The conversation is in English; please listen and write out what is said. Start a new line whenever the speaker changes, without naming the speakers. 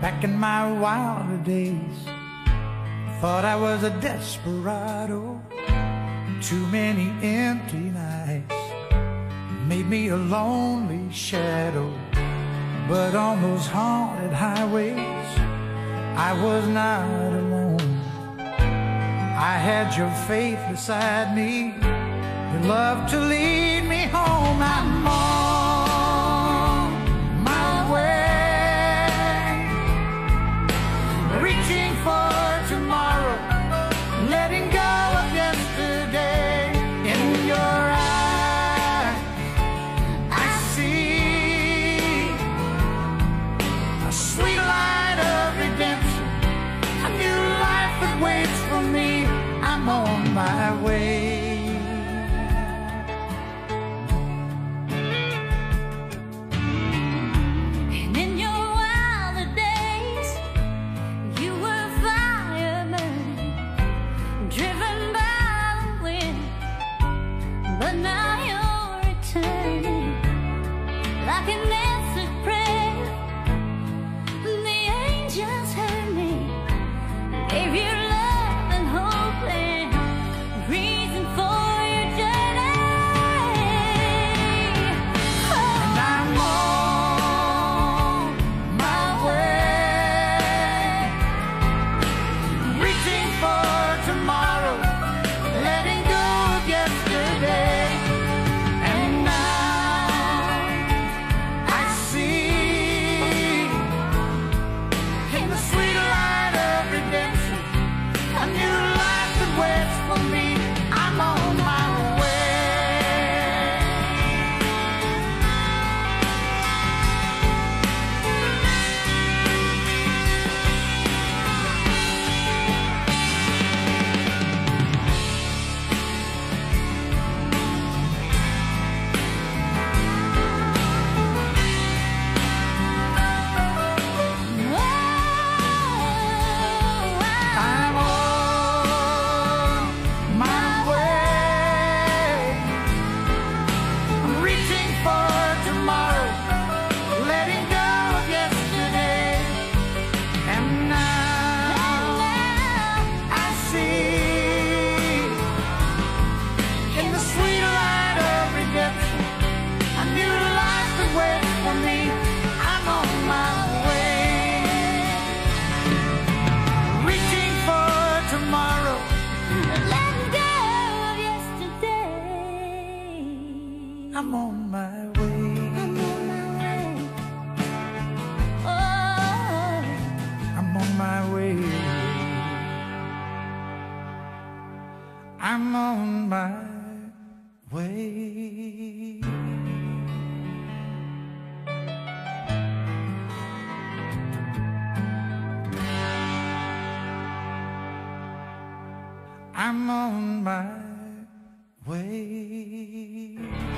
Back in my wilder days, thought I was a desperado. Too many empty nights made me a lonely shadow. But on those haunted highways, I was not alone. I had your faith beside me, your love to lead me home. I'm on my way, reaching for tomorrow, letting go of yesterday. In your eyes, I see a sweet light of redemption, a new life that waits for me. I'm on my way. I'm on my way. I'm on my way. Oh, I'm on my way. I'm on my way. I'm on my way.